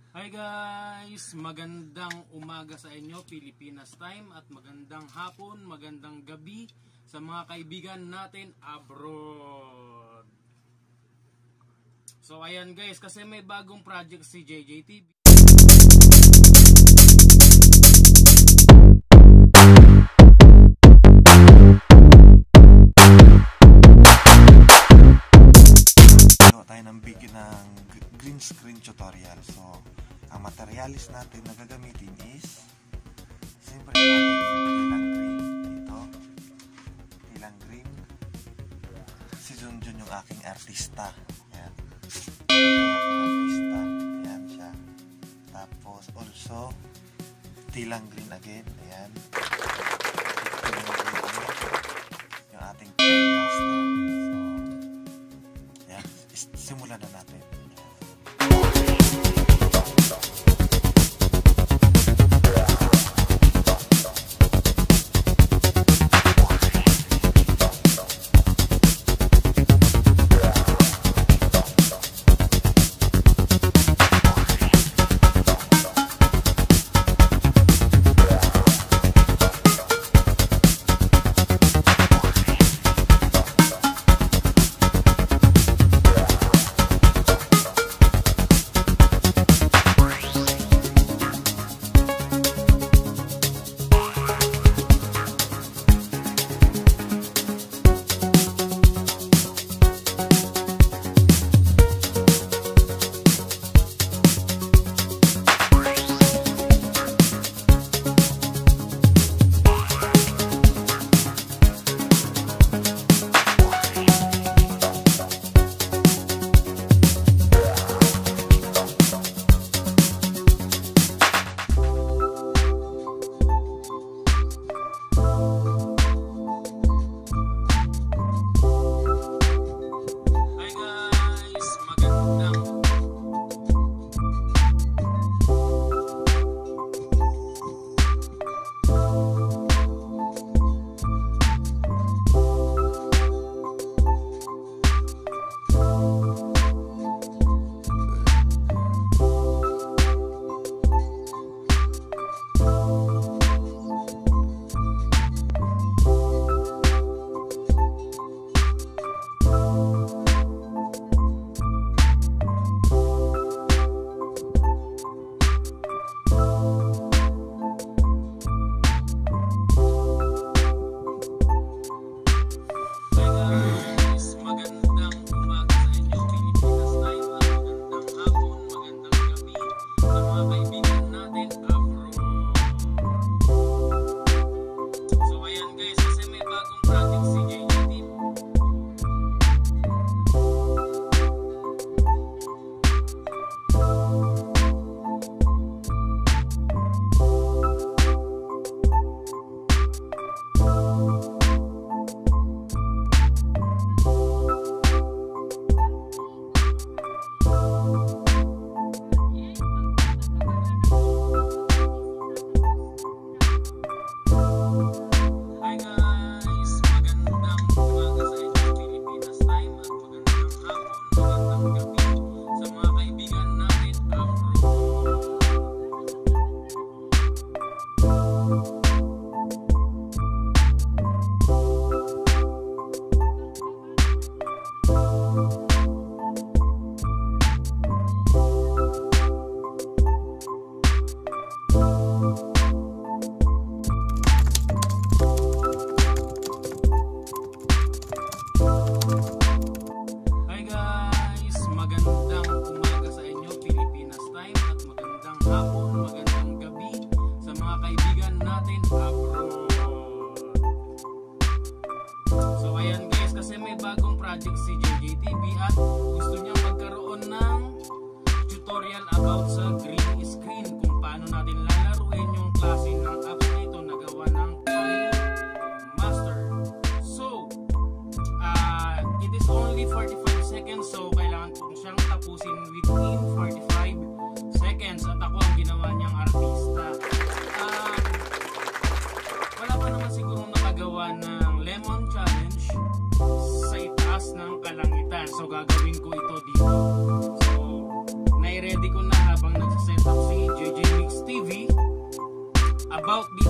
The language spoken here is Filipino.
Hi guys! Magandang umaga sa inyo, Pilipinas time, at magandang hapon, magandang gabi sa mga kaibigan natin abroad. So ayan guys, kasi may bagong project si JJTV. Tayo ng video ng green screen tutorial. So, ang materialis natin na gagamitin is siyempre tilang green. Ito, tilang green. Si Junjun yung aking artista. Ayan. Ayan siya. Tapos also tilang green again. Ayan. Tilang green. Yung ating paint master. Simulan na natin. Project si JJTV at gusto niya magkaroon ng tutorial about sa green screen, kung paano natin lalaruin yung klase ng apps na ito na gawa ng Master. So, it is only 45 seconds, so kailangan po siyang tapusin within 45 seconds at ako ang ginawa niyang artista. Wala pa naman siguro nakagawa ng Lemon Challenge sa itaas ng kalangitan. So gagawin ko ito dito. So nai-ready ko na habang nagsiset about this